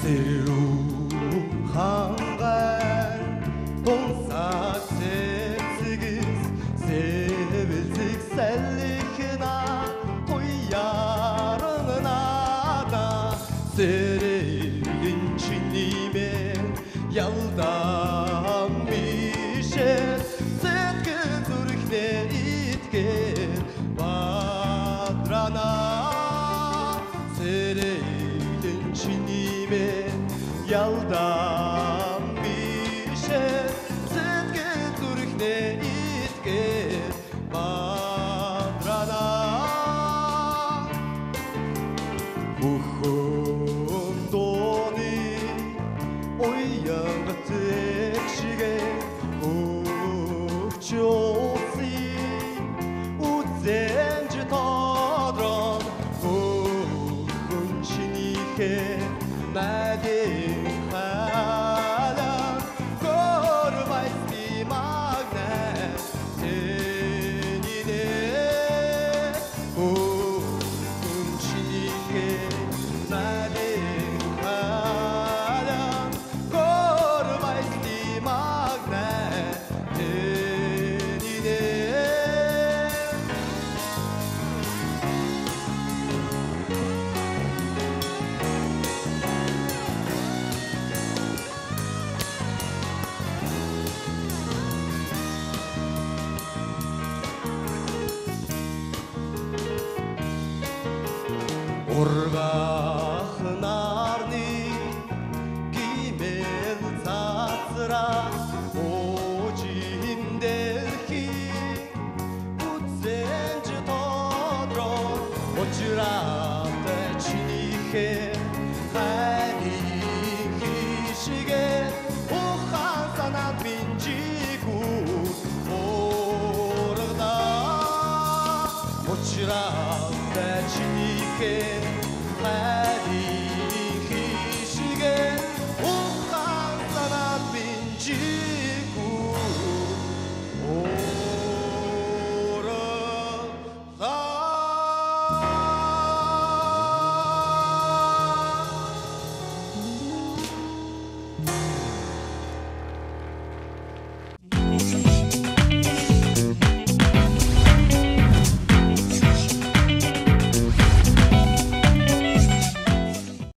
hangar olsa sevsiz sevildik sellikina koyarına da serilin çinime yaldan bir şey sıtkı durukne itken badrana serilin çinime yaldan bir şey sıtkı durukne itken badrana ухондони оягтекшиге өвчөөси үзэнж тодрон хүн чинийхээ найдын халаа горвайсти магнай тэнинэ хүн чинийхээ найдын халаа горвайсти магнай тэнинэ ургах нарны гимэл цацра ожимдэлхи үзэнж тодрон очраатай чинийхээ хайрын хишгээ ухаан санаад минжигүү ургадаа очраатай чинийхээ